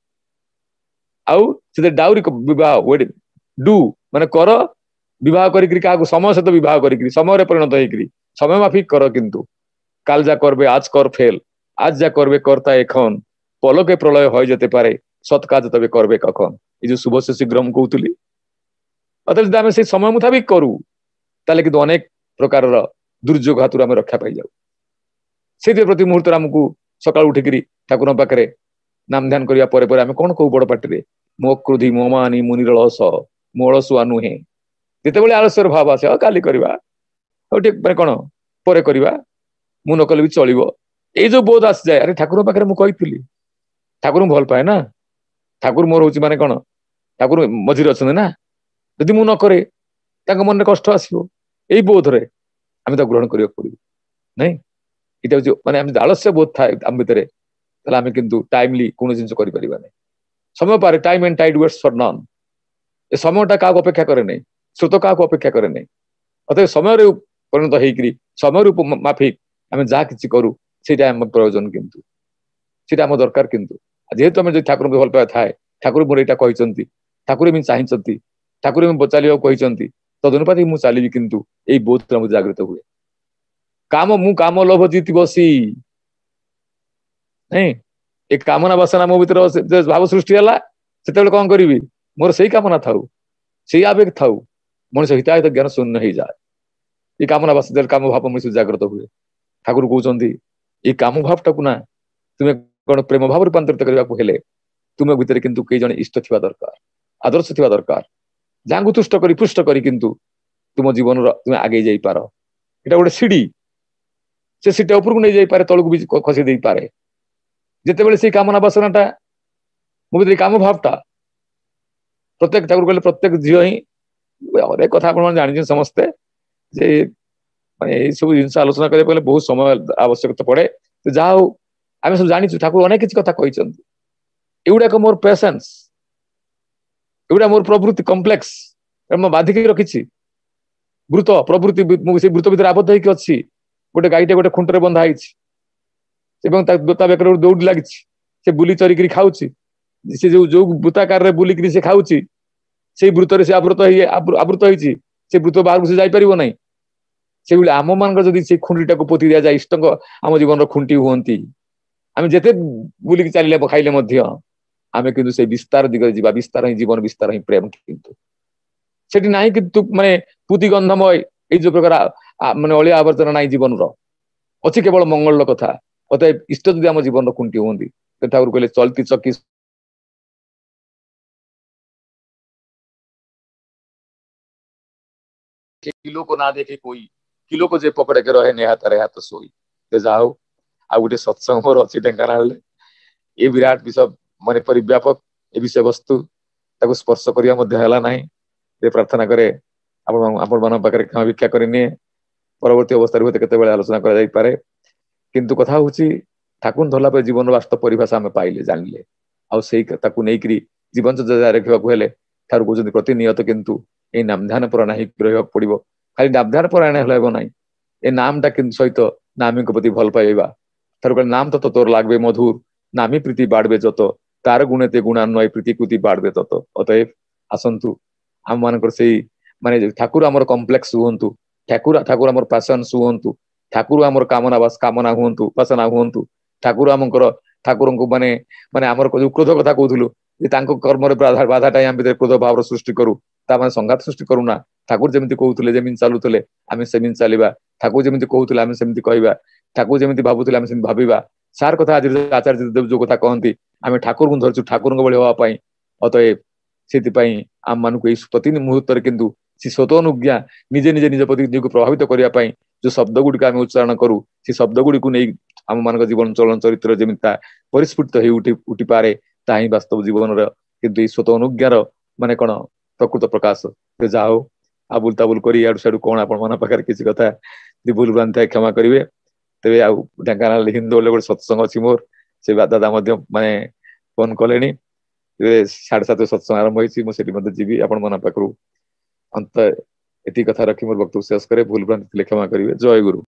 Speaker 2: आउ से डाउरी विवाह वेड डू माने करो विवाह करिकरी का समय सहित विवाह करिकरी समय रे परिणत हेकरी समय माफिक करो किंतु काल जा करबे आज कर फेल आज जा करबे करता एखन पलके प्रलय होय जते पारे सत काज तबे करबे कखन ई जो शुभ से शीघ्र हम कहउतली अतः जब आम से समय मुताबिक करू ताले कि अनेक प्रकार दुर्योग हाथुर आम रक्षा पाई जाऊ से प्रति मुहूर्त आमको सकाल उठिकी ठाकुर पाखे नाम ध्यान करने पर पर आम कौन कहू बड़ पार्टी मो क्रोधी मो मानी मुनिर अलस मो अलसुआ नुहे जिते आलस्यर भाव आसे काली करवा मैंने कौन पर करवा मु न कले भी चलो ये जो बोध आसी जाए अरे ठाकुर पाखे मुझी ठाकुर भल पाए ना ठाकुर मोर हूँ माने कौन ठाकुर मझे अच्छा ना यदि मु न करे मन में कष्ट आसो यही बोध रे आम ग्रहण करिया पड़ो नहीं इटा जो माने आलस्य बोध था आम भितर आम किंतु टाइमली कौन जिन कर समय पारे time and tide waits for none ए समयटा क्या अपेक्षा करे नहीं स्रोत क्या अपेक्षा करे नहीं अतः समय परिणत होकर समय माफिक आम जहाँ कि करूँ से प्रयोजन किंतु से आम दरकार किंतु जेहेतु आम जो ठाकुर भल पाए थाए ठाकुर मोर यहाँ कहते ठाकुर भी चाहती ठाकुर चलिया कहते तदनुपाति मु चली किंतु यही बोध जागृत हुए काम मु काम लोभ जीत बसी नहीं एक कामना बासना मो भीतर भाव सृष्टि है से कौन करी मोर से कामना थाऊ से आवेग थाऊ मनुष्य हिताहित ज्ञान शून्य हो जाए ये कामना बासना काम भाव मनुष्य जागृत हुए ठाकुर कहते ये काम भाव टाकू ना तुम्हें कौन प्रेम भाव रूपांतरित करने तुम्हें भीतर किंतु कई जन इष्ट थी दरकार आदर्श थी दरकार जहाँ को तुष्ट करी पुष्ट करी किंतु तुम जीवन तुम्हें आगे जाई पार एटा गोटे सीढ़ी से सीटा उपरକୁ नहीं जाई पारे तळକୁ भी खसी देई पारे जेते बेले से कामना बासनाटा मो भीतर काम भावटा प्रत्येक ठाकुर कहले प्रत्येक झियो ही अनेक कथा आपण जानि समस्ते जे माने ए सब जिंस आलोचना करे पहले बहुत समय आवश्यकता पड़े तो जाओ आमे सब जानि ठाकुर अनेक किछ कथा कहिसंती एउडा को मोर पेशेंस एवढा मोर प्रवृत्ति कम्प्लेक्स बाधिक रखी वृत प्रवृत्ति से वृत भीतर आबद्ध होगी अच्छी गोटे गाईटे गोटे खुंटर बंधा बेकर दौड़ लगी से बुली चरिकी खाऊ से जो जो वृत्ताकार बुलिक से खाऊ से वृत से आवृत आवृत होती से वृत बाहर से जापर ना से आम मान जदि खुंटीटा को पोती दि जाए इष्ट आम जीवन खुंटी हमें आम जिते बुलिक चलिए खाइले आमे किंतु से विस्तार दिगरे जीवा विस्तार ही जीवन विस्तार ही प्रेम किंतु सेठी नाही किंतु माने पुति गंधमय ए जो प्रकार माने अलिया आवर्तन नाही जीवन रो अछि केवल मंगल कथा अतः इष्ट जदि आम जीवन रो खुंटी होंदी तो ठाकुर कहले चलती चकी किलो को ना देखे कोई किलो को जे पकड़े के रहे नेहात रे हाथ सोई ते जाओ आ गुटे सत्संग मोर अछि ढेंकानाल ए विराट विषय मन परिव्यापक ए विषय वस्तु ताको स्पर्श करिया मध्य हला नाही ए प्रार्थना करे आपण आपण मन पाखरे क्षमा भिक्षा करिने परवर्ती अवस्था रे केते बेले आलोचना करा जाई पारे किंतु कथा होची ठाकुर धरला पे जीवन वास्तव परिभाषा हमें पाइले जानिले आ सेई ताको नेकरी जीवन सजा रखिबा को हेले ठाकुर कहउछन प्रतिनियत किंतु ए नाम ध्यान पर नाही रहबा पड़िबो खाली नाम ध्यान पर आने हलाबो नाही ए नामटा किंतु सहित नामी को प्रति भल पाइबा ठाकुर नाम तो तोर लागबे मधुर नामी प्रीति बाड़बे जत तार गुणते गुणान्वय प्रीति कृति बाढ़ तत अतएव आसंतु आम मानकर से माने ठाकुर आमर कॉम्प्लेक्स हुंतु ठाकुर ठाकुर आमर पैशन हुंतु ठाकुर आमर कामना बस कामना हुंतु उपासना हुंतु ठाकुर आमकर ठाकुर को माने माने आमर जो क्रोध कथा कहूलु कर्म बाधा बाधा टाइम आम भीतर क्रोध भाव सृष्टि करू ता माने संघात सृष्टि करूना ठाकुर जमी कहते जमी चलुले आम सेमि चलवा ठाकुर जमी कहते आम सेमि कहवा ठाकुर जमी भावुले आम सेमि भाविबा सार कथा आज आचार्य देव जो कथा कहती आम ठाकुर को धरचु ठाकुर भाई हाँपाई अतएव से आम मानक प्रति मुहूर्त किंतु सी स्वतः अनुज्ञा निजे निजे निज प्रति निज प्रभावित करने जो शब्द गुड़िक आम उच्चारण करूँ से शब्द गुड़िक नहीं आम मान जीवन चलन चरित्र जमी परिस्फुट हो उठी उठी पारे ता ही वास्तव जीवन किंतु स्वतः अनुज्ञार माने कौन प्रकृत प्रकाश जा हो आबुल ताबुल कर इाड़ू सियाड़ू कौन आप मन पाखे किसी कथा भूल भ्रांति है क्षमा करेंगे तेरे आउ ढेंकानाल हिंदू गोटे सत्संग अच्छी मोर से दादा माने फोन कले साढ़े सात सत्संग आरंभ होती जी आप मन पाखु अंत एति कथा रखी मोर वक्त शेष करे भूल भ्रांति क्षमा करेंगे जय गुरु।